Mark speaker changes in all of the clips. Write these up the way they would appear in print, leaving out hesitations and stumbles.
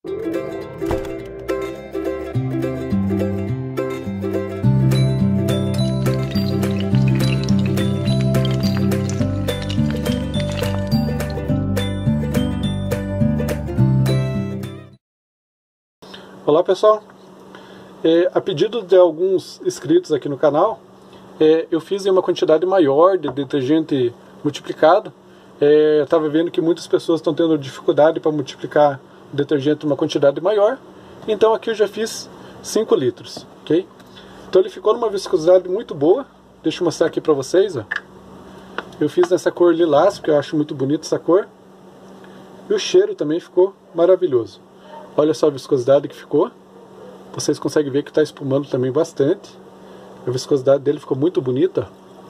Speaker 1: Olá pessoal, a pedido de alguns inscritos aqui no canal, eu fiz uma quantidade maior de detergente multiplicado. Eu estava vendo que muitas pessoas estão tendo dificuldade para multiplicar o detergente em uma quantidade maior, então aqui eu já fiz 5 litros, ok? Então ele ficou numa viscosidade muito boa. Deixa eu mostrar aqui para vocês, ó. Eu fiz nessa cor lilás, porque eu acho muito bonita essa cor, e o cheiro também ficou maravilhoso. Olha só a viscosidade que ficou. Vocês conseguem ver que está espumando também bastante. A viscosidade dele ficou muito bonita.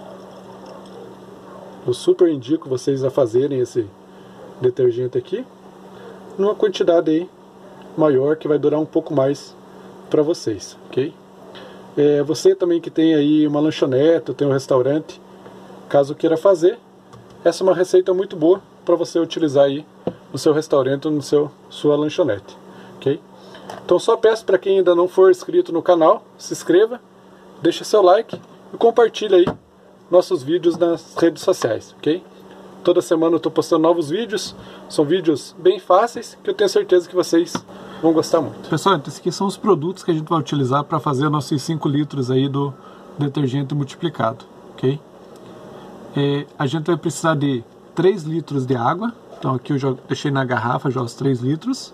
Speaker 1: Eu super indico vocês a fazerem esse detergente aqui numa quantidade aí maior, que vai durar um pouco mais para vocês, ok? Você também que tem aí uma lanchonete, tem um restaurante, caso queira fazer, essa é uma receita muito boa para você utilizar aí no seu restaurante ou no sua lanchonete. Okay? Então só peço para quem ainda não for inscrito no canal, se inscreva, deixa seu like e compartilha aí nossos vídeos nas redes sociais, ok? Toda semana eu estou postando novos vídeos, são vídeos bem fáceis que eu tenho certeza que vocês vão gostar muito. Pessoal, esses aqui são os produtos que a gente vai utilizar para fazer nossos 5 litros aí do detergente multiplicado, ok? A gente vai precisar de 3 litros de água, então aqui eu já deixei na garrafa já os 3 litros.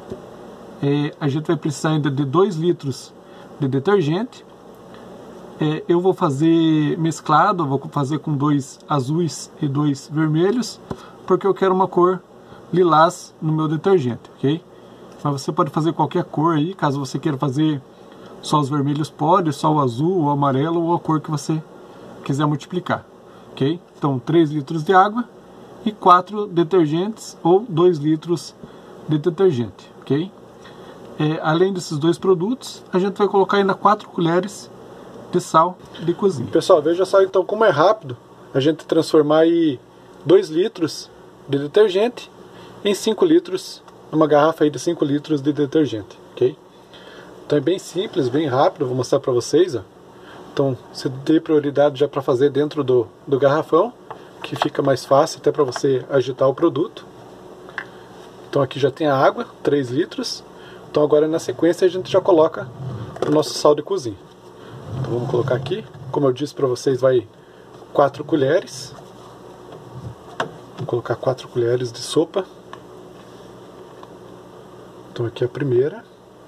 Speaker 1: A gente vai precisar ainda de 2 litros de detergente. Eu vou fazer mesclado, vou fazer com 2 azuis e 2 vermelhos, porque eu quero uma cor lilás no meu detergente, ok? Mas você pode fazer qualquer cor aí, caso você queira fazer só os vermelhos, pode, só o azul, o amarelo ou a cor que você quiser multiplicar, ok? Então 3 litros de água e 4 detergentes ou 2 litros de detergente, ok? Além desses 2 produtos, a gente vai colocar ainda 4 colheres de sal de cozinha. Pessoal, veja só então como é rápido a gente transformar aí 2 litros de detergente em 5 litros, numa garrafa aí de 5 litros de detergente, ok? Então é bem simples, bem rápido, vou mostrar para vocês, ó. Então você tem prioridade já para fazer dentro do garrafão, que fica mais fácil até para você agitar o produto. Então aqui já tem a água, 3 litros. Então agora na sequência a gente já coloca o nosso sal de cozinha. Então vamos colocar aqui, como eu disse para vocês, vai 4 colheres. Vou colocar 4 colheres de sopa. Então aqui a primeira.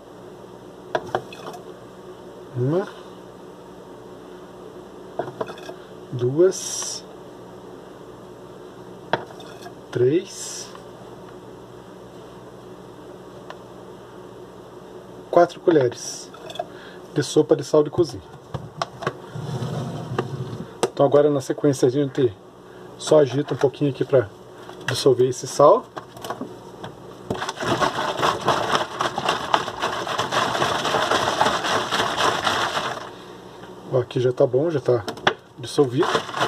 Speaker 1: 1, 2, 3, 4 colheres de sopa de sal de cozinha. Então agora na sequência a gente só agita um pouquinho aqui para dissolver esse sal. Aqui já está bom, já está dissolvido.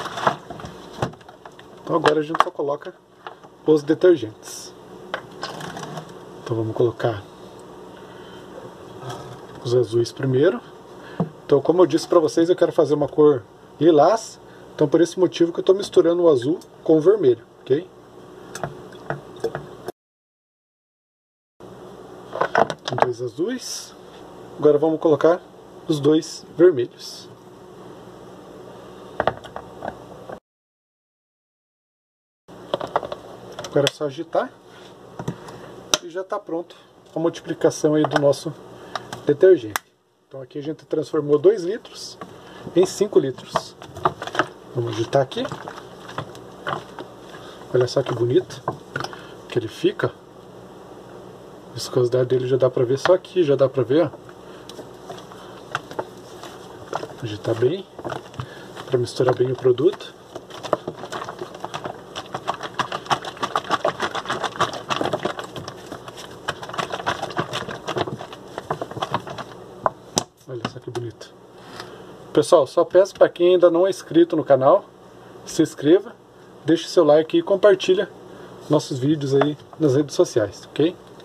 Speaker 1: Então agora a gente só coloca os detergentes. Então vamos colocar os azuis primeiro. Então, como eu disse para vocês, eu quero fazer uma cor lilás. Então, por esse motivo que eu estou misturando o azul com o vermelho, ok? Então, 2 azuis. Agora vamos colocar os 2 vermelhos. Agora é só agitar e já está pronto a multiplicação aí do nosso detergente. Então aqui a gente transformou 2 litros em 5 litros. Vamos agitar aqui. Olha só que bonito que ele fica. A viscosidade dele já dá pra ver só aqui, já dá pra ver, ó. Agitar bem para misturar bem o produto. Olha só que bonito. Pessoal, só peço para quem ainda não é inscrito no canal, se inscreva, deixe seu like e compartilha nossos vídeos aí nas redes sociais, ok?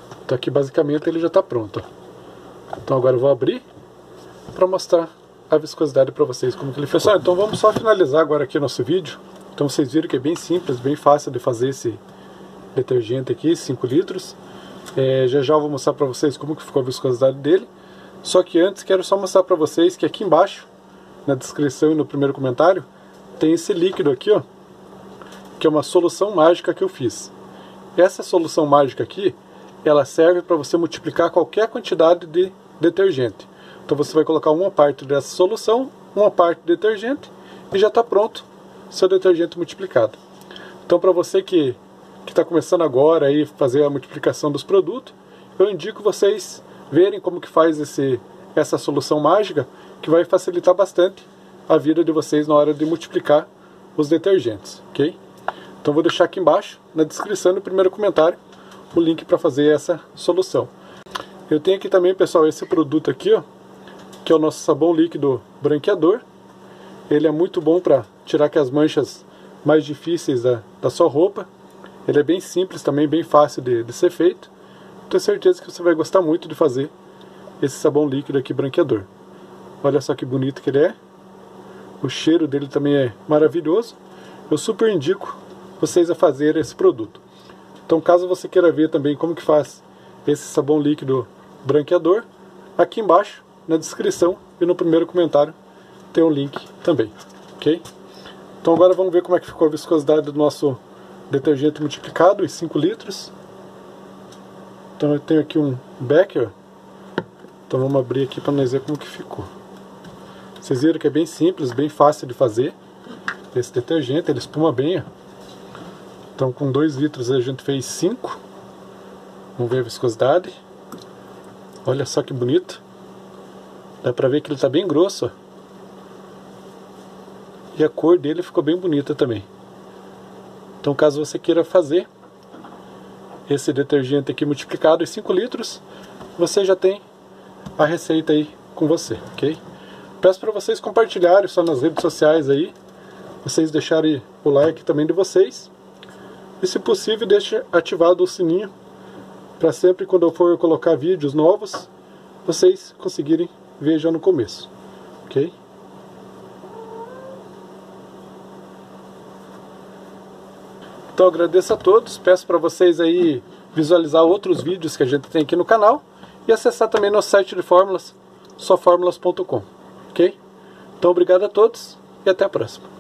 Speaker 1: Então aqui basicamente ele já está pronto. Então agora eu vou abrir para mostrar a viscosidade para vocês, como que ele fez. Pessoal, então vamos só finalizar agora aqui o nosso vídeo. Então vocês viram que é bem simples, bem fácil de fazer esse detergente aqui, 5 litros. Já já eu vou mostrar para vocês como que ficou a viscosidade dele. Só que antes quero só mostrar para vocês que aqui embaixo, na descrição e no primeiro comentário, tem esse líquido aqui, ó, que é uma solução mágica que eu fiz. Essa solução mágica aqui, ela serve para você multiplicar qualquer quantidade de detergente. Então você vai colocar uma parte dessa solução, uma parte de detergente e já está pronto seu detergente multiplicado. Então para você que está começando agora aí fazer a multiplicação dos produtos, eu indico vocês verem como que faz essa solução mágica, que vai facilitar bastante a vida de vocês na hora de multiplicar os detergentes, ok? Então vou deixar aqui embaixo, na descrição, no primeiro comentário, o link para fazer essa solução. Eu tenho aqui também, pessoal, esse produto aqui, ó, que é o nosso sabão líquido branqueador. Ele é muito bom para tirar aqui as manchas mais difíceis da sua roupa. Ele é bem simples também, bem fácil de ser feito. Tenho certeza que você vai gostar muito de fazer esse sabão líquido aqui branqueador. Olha só que bonito que ele é. O cheiro dele também é maravilhoso. Eu super indico vocês a fazer esse produto. Então caso você queira ver também como que faz esse sabão líquido branqueador, aqui embaixo na descrição e no primeiro comentário tem um link também, ok? Então agora vamos ver como é que ficou a viscosidade do nosso detergente multiplicado em 5 litros. Então eu tenho aqui um becker. Então vamos abrir aqui para nós ver como que ficou. Vocês viram que é bem simples, bem fácil de fazer esse detergente, ele espuma bem, ó. Então com 2 litros a gente fez 5. Vamos ver a viscosidade. Olha só que bonito. Dá pra ver que ele está bem grosso, ó. E a cor dele ficou bem bonita também. Então caso você queira fazer esse detergente aqui multiplicado em 5 litros, você já tem a receita aí com você, ok? Peço para vocês compartilharem só nas redes sociais aí, vocês deixarem o like também de vocês, e se possível deixe ativado o sininho, para sempre quando eu for colocar vídeos novos, vocês conseguirem ver já no começo, ok? Então eu agradeço a todos, peço para vocês aí visualizar outros vídeos que a gente tem aqui no canal e acessar também nosso site de fórmulas, soformulas.com, ok? Então obrigado a todos e até a próxima.